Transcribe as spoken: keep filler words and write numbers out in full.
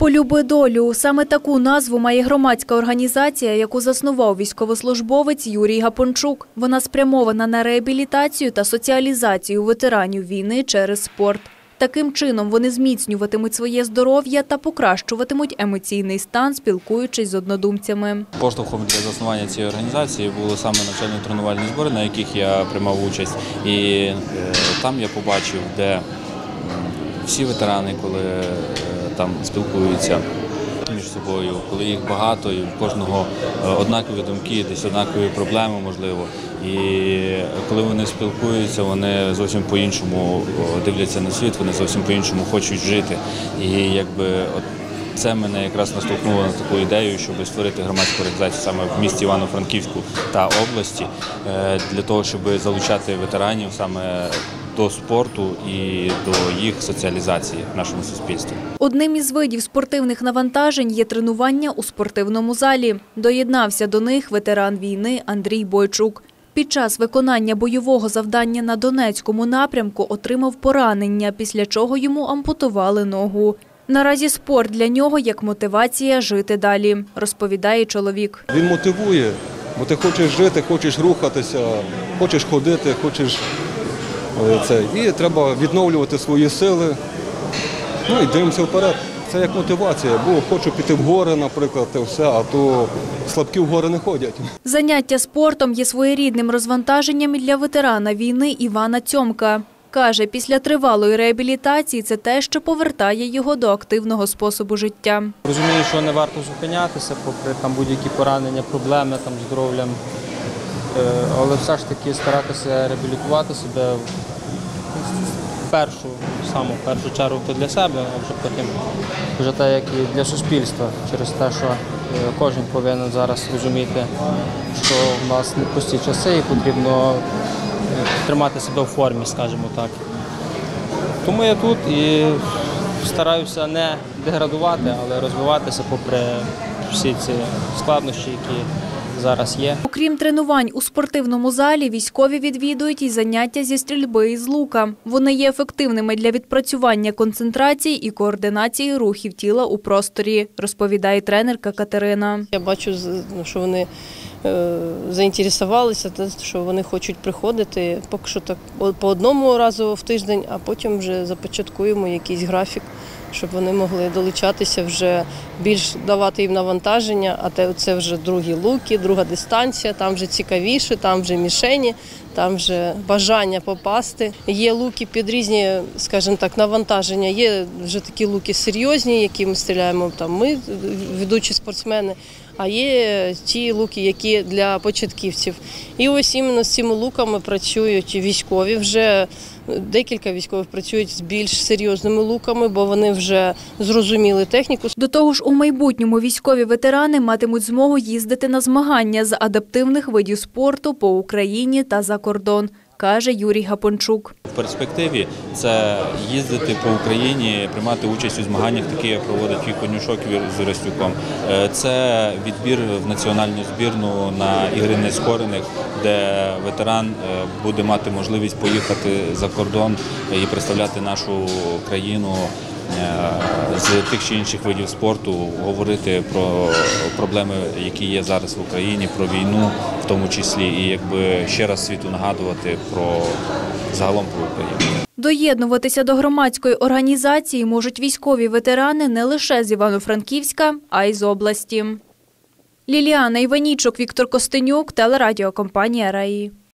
«Полюби долю» – саме таку назву має громадська організація, яку заснував військовослужбовець Юрій Гапончук. Вона спрямована на реабілітацію та соціалізацію ветеранів війни через спорт. Таким чином вони зміцнюватимуть своє здоров'я та покращуватимуть емоційний стан, спілкуючись з однодумцями. Поштовхом для заснування цієї організації були саме навчально-тренувальні збори, на яких я приймав участь. І там я побачив, де всі ветерани, коли там спілкуються між собою, коли їх багато і в кожного однакові думки, десь однакові проблеми, можливо. І коли вони спілкуються, вони зовсім по-іншому дивляться на світ, вони зовсім по-іншому хочуть жити. І якби от це мене якраз наштовхнуло на таку ідею, щоб створити громадську організацію саме в місті Івано-Франківську та області, для того, щоб залучати ветеранів саме до спорту і до їх соціалізації в нашому суспільстві. Одним із видів спортивних навантажень є тренування у спортивному залі. Доєднався до них ветеран війни Андрій Бойчук. Під час виконання бойового завдання на Донецькому напрямку отримав поранення, після чого йому ампутували ногу. Наразі спорт для нього як мотивація жити далі, розповідає чоловік. Він мотивує, бо ти хочеш жити, хочеш рухатися, хочеш ходити, хочеш це. І треба відновлювати свої сили, ну і дивимося вперед. Це як мотивація, бо хочу піти в гори, наприклад, і все, а то слабкі в гори не ходять. Заняття спортом є своєрідним розвантаженням і для ветерана війни Івана Цьомка. Каже, після тривалої реабілітації це те, що повертає його до активного способу життя. Розумію, що не варто зупинятися, попри там будь-які поранення, проблеми там з здоров'ям, але все ж таки старатися реабілітувати себе в першу, саму першу чергу то для себе, а вже потім вже так, як і для суспільства, через те, що кожен повинен зараз розуміти, що в нас непрості часи і потрібно тримати себе в формі, скажімо так. Тому я тут і стараюся не деградувати, але розвиватися попри всі ці складнощі, які зараз є. Окрім тренувань у спортивному залі, військові відвідують і заняття зі стрільби із лука. Вони є ефективними для відпрацювання концентрації і координації рухів тіла у просторі, розповідає тренерка Катерина. Я бачу, що вони заінтересувалися, що вони хочуть приходити поки що так по одному разу в тиждень, а потім вже започаткуємо якийсь графік, щоб вони могли долучатися, вже більш давати їм навантаження, а це вже другі луки, друга дистанція, там вже цікавіше, там вже мішені, там вже бажання попасти. Є луки під різні, скажімо так, навантаження, є вже такі луки серйозні, які ми стріляємо, там ми, ведучі спортсмени, а є ті луки, які для початківців. І ось іменно з цими луками працюють військові вже. Декілька військових працюють з більш серйозними луками, бо вони вже зрозуміли техніку. До того ж, у майбутньому військові ветерани матимуть змогу їздити на змагання з адаптивних видів спорту по Україні та за кордон, каже Юрій Гапончук. В перспективі це їздити по Україні, приймати участь у змаганнях, такі як проводить Конюшок з Ростюком. Це відбір в національну збірну на ігри нескорених, де ветеран буде мати можливість поїхати за кордон і представляти нашу країну з тих чи інших видів спорту, говорити про проблеми, які є зараз в Україні, про війну в тому числі, і якби ще раз світу нагадувати про загалом про Україну. Доєднуватися до громадської організації можуть військові ветерани не лише з Івано-Франківська, а й з області. Ліліана Іванічук, Віктор Костенюк, телерадіокомпанія «Раї».